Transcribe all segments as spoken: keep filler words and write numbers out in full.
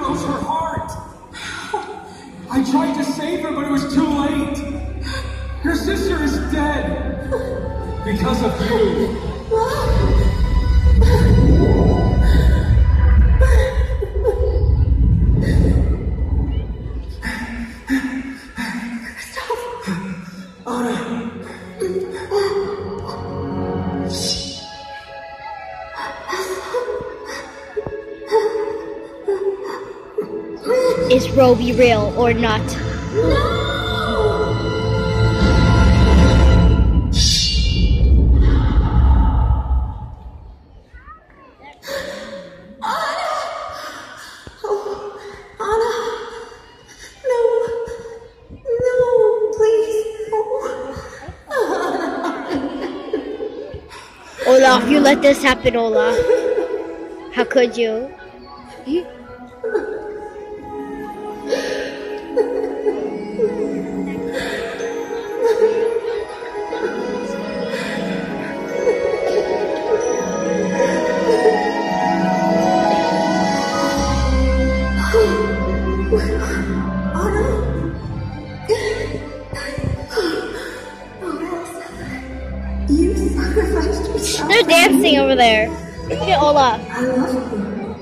froze her heart. I tried to save her, but it was too late. Your sister is dead. Because of you. Is Roby real or not? No! Olaf, you let this happen, Olaf. How could you? They're dancing over there. Look at Olaf. I love you.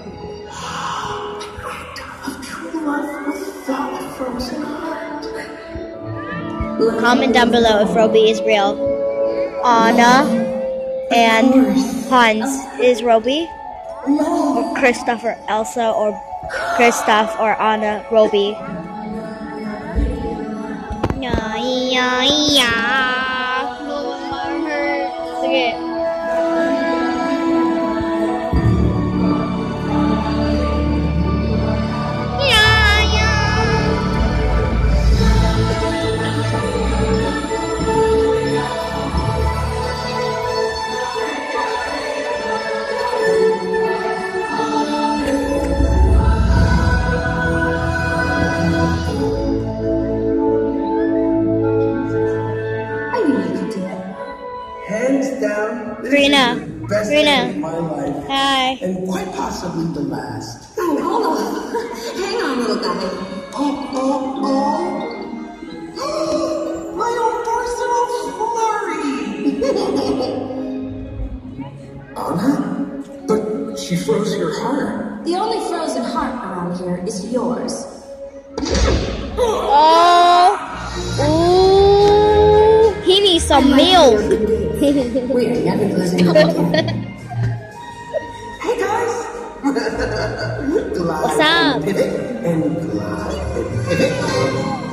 Of true love without a frozen heart. Comment down below if Roby is real. Anna and Hans is Roby, or Kristoff or Elsa, or Kristoff or Anna Roby. Yeah, yeah, yeah. Look at. Hands down, this Karina, is the best Karina. day of my life. Hi. And quite possibly the last. Oh, hold on. Hang on, little guy. Oh, oh, oh. My own personal flurry. Anna? But she froze your heart. The only frozen heart around here is yours. Oh. Ooh. He needs some milk. Wait, I haven't listened to Hey guys! What's up? Pivot and glide and pivot.